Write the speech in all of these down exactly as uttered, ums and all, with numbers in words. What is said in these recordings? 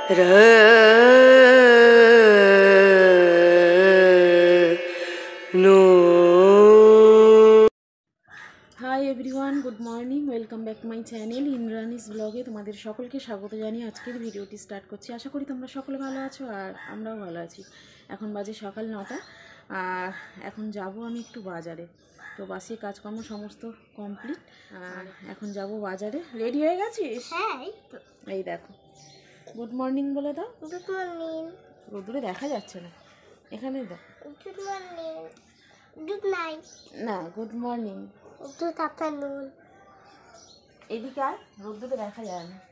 High everyone, good morning, welcome back my channel Indrani's ব্লগে তোমাদের সকলকে স্বাগত জানিয়ে আজকের ভিডিওটি স্টার্ট করছি। আশা করি তোমরা সকলে ভালো আছো আর আমরাও ভালো আছি। এখন বাজে সকাল নটা আর এখন যাব আমি একটু বাজারে। তো বাসি কাজকর্ম সমস্ত কমপ্লিট আর এখন যাব বাজারে। রেডি হয়ে গেছিস? হ্যাঁ। এই দেখো, গুড মর্নিং বলে দাও। Good morning. রোদ্দুরে দেখা যাচ্ছে না, এখানে দেখো। Good morning. Good night. না, গুড মর্নিং। Good afternoon. এদিকে আর রোদ্দুরে দেখা যায় না।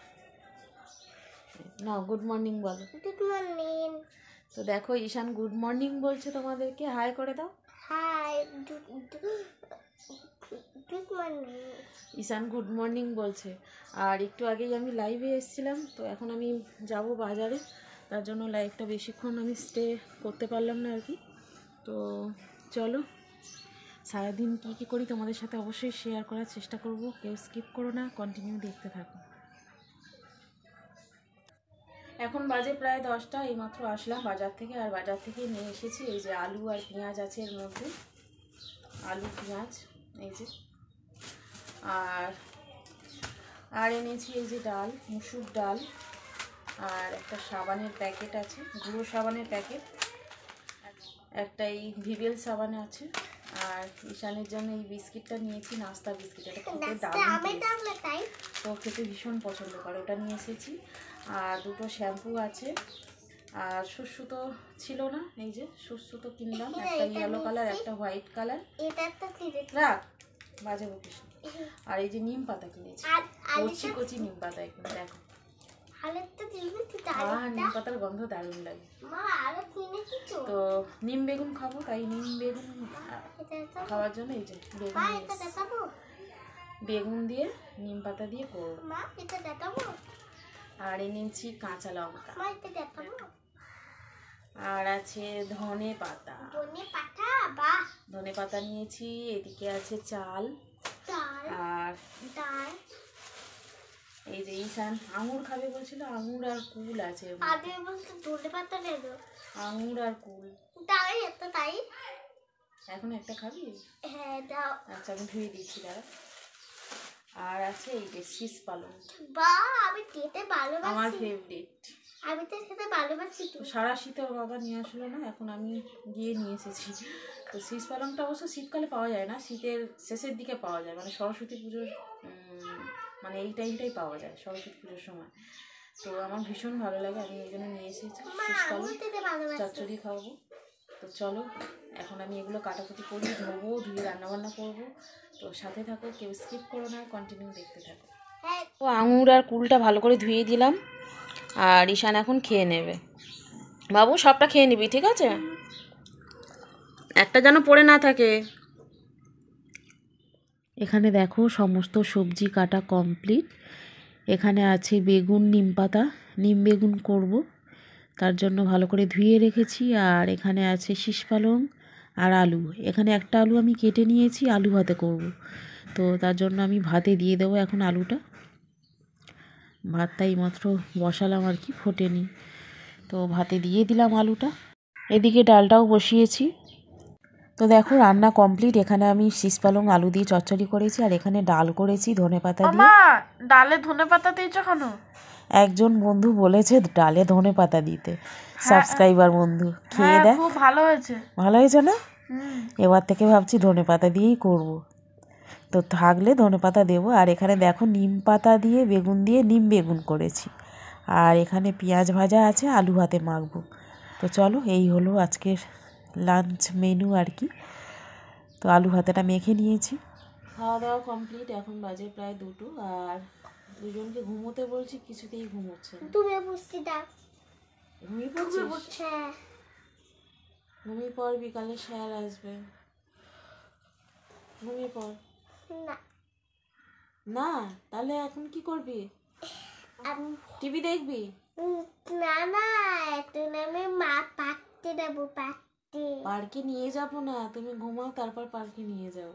না, গুড মর্নিং বলো। Good morning. তো দেখো, ঈশান গুড মর্নিং বলছে তোমাদেরকে। হাই করে দাও। Hi. Good morning. Ishan good morning বলছে। আর একটু আগেই আমি লাইভে এসেছিলাম, তো এখন আমি যাব বাজারে। তার জন্য লাইভটা বেশিক্ষণ আমি স্টে করতে পারলাম না আর কি। তো চলো, সারাদিন কী কী করি তোমাদের সাথে অবশ্যই শেয়ার করার চেষ্টা করব। কেউ স্কিপ করো না, কন্টিনিউ দেখতে থাকো। এখন বাজে প্রায় দশটা। এইমাত্র আসলাম বাজার থেকে, আর বাজার থেকে নিয়ে এসেছি এই যে আলু আর পেঁয়াজ আছে এর মধ্যে। আলু পেঁয়াজ এই যে, আর আর এনেছি এই যে ডাল, মুসুর ডাল, আর একটা সাবানের প্যাকেট আছে, গুঁড়ো সাবানের প্যাকেট, একটা এই ভিভেল সাবান আছে, আর ঈশানের জন্য এই বিস্কিটটা নিয়েছি, নাস্তা বিস্কিট। এটা খেতে দারুণ, তো খেতে ভীষণ পছন্দ করে, ওটা নিয়ে এসেছি। আর দুটো শ্যাম্পু আছে, আর সুসু তো ছিল না, এই যে সুসু তো কিনলাম, একটা ইয়েলো কালার একটা হোয়াইট কালার। রাখ, বাজে বকিস। আর এই যে নিম পাতা কিনেছি, কচি কচি নিম পাতা। এখন দেখো, নিম পাতার গন্ধ দারুণ লাগে। তো নিম বেগুন খাবো, তাই নিম বেগুন খাওয়ার জন্য এই যে বেগুন বেগুন দিয়ে নিম পাতা দিয়ে করবো। আর এনেছি কাঁচা লঙ্কা, আর আছে ধনে পাতা। ধনে পাতা নিয়েছি। এদিকে আছে চাল, আর এই যে ঈশান আঙুর খাবে বলছিল, আঙুর আর কুল আছে। আঙুর আর কুল এখন একটা খাবি? আচ্ছা, আমি ধুয়ে দিচ্ছি দাঁড়া। আর আছে এই যে শীষ পালং, আমার ফেভারিট। আমি তো খেতে ভালোবাসি। সারা শীতে ওর বাবা নিয়ে আসলো না, এখন আমি গিয়ে নিয়ে এসেছি। তো শীষ পালংটা অবশ্য শীতকালে পাওয়া যায় না, শীতের শেষের দিকে পাওয়া যায়, মানে সরস্বতী পুজোর মানে এই টাইমটাই পাওয়া যায়, সরস্বতী পুজোর সময়। তো আমার ভীষণ ভালো লাগে, আমি এই জন্য নিয়ে এসেছি। শীষ পালং চচ্চড়ি খাওয়াবো। তো চলো, এখন আমি এগুলো কাটাকুটি করি, ধোবো, ধুয়ে রান্নাবান্না করবো। তো সাথে থাকো, কেউ স্কিপ করো না, কন্টিনিউ দেখতে থাকো। তো আঙুর আর কুলটা ভালো করে ধুয়ে দিলাম, আর ঈশান এখন খেয়ে নেবে। বাবু, সবটা খেয়ে নিবি, ঠিক আছে? একটা যেন পড়ে না থাকে। এখানে দেখো, সমস্ত সবজি কাটা কমপ্লিট। এখানে আছে বেগুন, নিম পাতা, নিম বেগুন করব, তার জন্য ভালো করে ধুয়ে রেখেছি। আর এখানে আছে শীষ পালং আর আলু। এখানে একটা আলু আমি কেটে নিয়েছি, আলু ভাতে করব। তো তার জন্য আমি ভাতে দিয়ে দেবো এখন আলুটা। ভাতটা এইমাত্র বসালাম আর কি, ফোটেনি, তো ভাতে দিয়ে দিলাম আলুটা। এদিকে ডালটাও বসিয়েছি। তো দেখো, রান্না কমপ্লিট। এখানে আমি শীষ পালং আলু দিয়ে চচ্চড়ি করেছি, আর এখানে ডাল করেছি ধনে পাতা দিয়ে। ডালে ধনে পাতা দিয়েছো কেন? একজন বন্ধু বলেছে ডালে ধনে পাতা দিতে, সাবস্ক্রাইবার বন্ধু। খেয়ে দেখ, খুব ভালো হয়েছে। ভালো হয়েছে না? এবার থেকে ভাবছি ধনে পাতা দিয়েই করব। তো থাকলে ধনে পাতা দেবো। আর এখানে দেখো, নিম পাতা দিয়ে বেগুন দিয়ে নিম বেগুন করেছি, আর এখানে পেঁয়াজ ভাজা আছে, আলু ভাতে মাখবো। তো চলো, এই হলো আজকের লাঞ্চ মেনু আর কি। তো আলু ভাতেটা মেখে নিয়েছি। খাওয়া দাওয়া কমপ্লিট, এখন বাজে প্রায় দুটো। আর দুজনকে ঘুমোতে বলছি, কিছুতেই ঘুমোচ্ছে না। তুমি বুঝছি দাও, ঘুমিয়ে পড়ছিস? ঘুমিয়ে পড়, বিকালে স্যার আসবে। ঘুমিয়ে পড়। না না, তাহলে এখন কি করবি? টিভি দেখবি? না না, এখন আমি মা পার্কে যাবো। পার্কে পার্কে নিয়ে যাবো না, তুমি ঘুমাও, তারপর পার্কে নিয়ে যাও।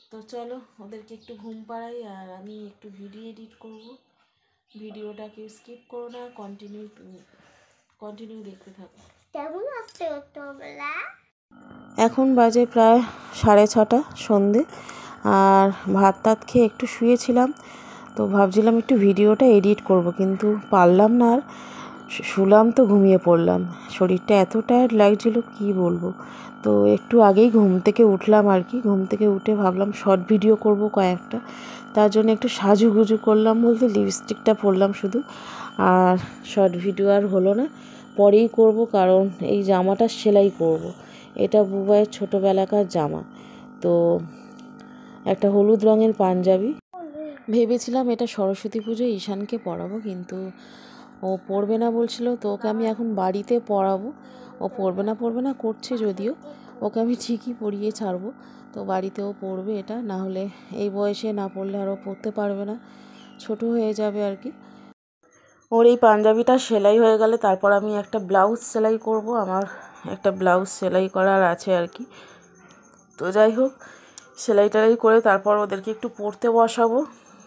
তো চলো ওদেরকে একটু ঘুম পাড়াই আর আমি একটু ভিডিও এডিট করব। ভিডিওটাকে স্কিপ করো না, কন্টিনিউ কন্টিনিউ দেখতে থাকো। কেমন আসছে তোমরা? এখন বাজে প্রায় সাড়ে ছটা সন্ধে, আর ভাত টাত খেয়ে একটু শুয়েছিলাম। তো ভাবছিলাম একটু ভিডিওটা এডিট করব, কিন্তু পারলাম না। আর শুলাম তো ঘুমিয়ে পড়লাম, শরীরটা এত টায়ার্ড লাগছিল কি বলবো। তো একটু আগেই ঘুম থেকে উঠলাম আর কি। ঘুম থেকে উঠে ভাবলাম শর্ট ভিডিও করব কয়েকটা, তার জন্য একটু সাজুগুজু করলাম বলতে লিপস্টিকটা পরলাম শুধু। আর শর্ট ভিডিও আর হলো না, পরেই করব, কারণ এই জামাটা সেলাই করব। এটা বুবাইয়ের ছোটোবেলাকার জামা। তো একটা হলুদ রঙের পাঞ্জাবি ভেবেছিলাম এটা সরস্বতী পুজোয় ঈশানকে পরাবো, কিন্তু ও পরবে না বলছিল। তো ওকে আমি এখন বাড়িতে পরাবো। ও পরবে না পরবে না করছে যদিও, ওকে আমি ঠিকই পরিয়ে ছাড়বো। তো বাড়িতেও পরবে এটা, না হলে এই বয়সে না পরলে আরও পরতে পারবে না, ছোট হয়ে যাবে আর কি। ওর এই পাঞ্জাবিটা সেলাই হয়ে গেলে তারপর আমি একটা ব্লাউজ সেলাই করব। আমার একটা ব্লাউজ সেলাই করার আছে আর কি। তো যাই হোক, সেলাই টেলাই করে তারপর ওদেরকে একটু পড়তে বসাবো।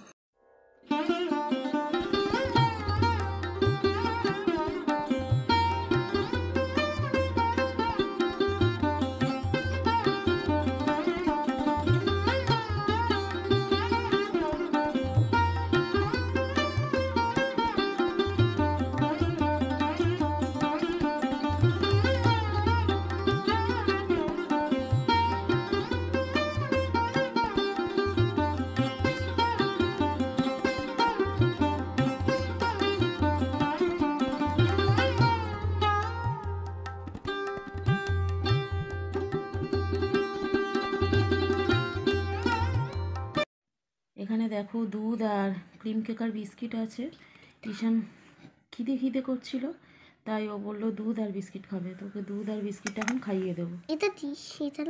এখানে দেখো দুধ আর ক্রিম কেক আর বিস্কিট আছে। ঈশান খিদে খিদে করছিল, তাই ও বললো দুধ আর বিস্কিট খাবে। তো ওকে দুধ আর বিস্কিট এখন খাইয়ে দেবো। এটা দিস এটা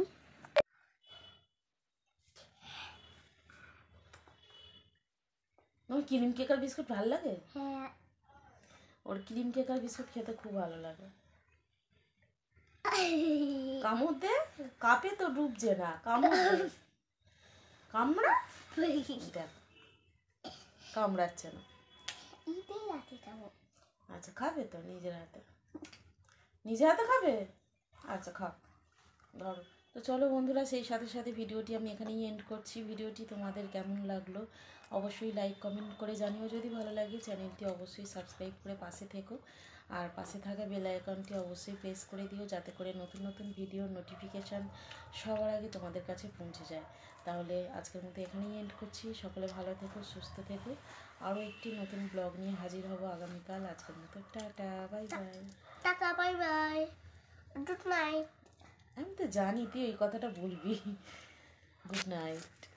ওর ক্রিম কেক আর বিস্কুট ভালো লাগে? হ্যাঁ। ওর ক্রিম কেক আর বিস্কুট খেতে খুব ভালো লাগে। কামড় দে, কাপে তো ডুবছে না, কামড় দে। কামড়া, দেখ কামড়াচ্ছে না। আচ্ছা খাবে তো নিজের হাতে, নিজের হাতে খাবে। আচ্ছা খাও, ধরো। তো চলো বন্ধুরা, সেই সাথে সাথে ভিডিওটি আমি এখানেই এন্ড করছি। ভিডিওটি তোমাদের কেমন লাগলো অবশ্যই লাইক কমেন্ট করে জানিও। যদি ভালো লাগে চ্যানেলটি অবশ্যই সাবস্ক্রাইব করে পাশে থেকো, আর পাশে থাকা বেল আইকনটি অবশ্যই প্রেস করে দিও, যাতে করে নতুন নতুন ভিডিওর নোটিফিকেশান সবার আগে তোমাদের কাছে পৌঁছে যায়। তাহলে আজকের মতো এখানেই এন্ড করছি। সকলে ভালো থেকো, সুস্থ থেকো। আরও একটি নতুন ব্লগ নিয়ে হাজির হব আগামীকাল। আজকের মতো tata, bye bye. Tata, bye bye, good night. আমি তো জানি তুই এই কথাটা বলবি। Good night.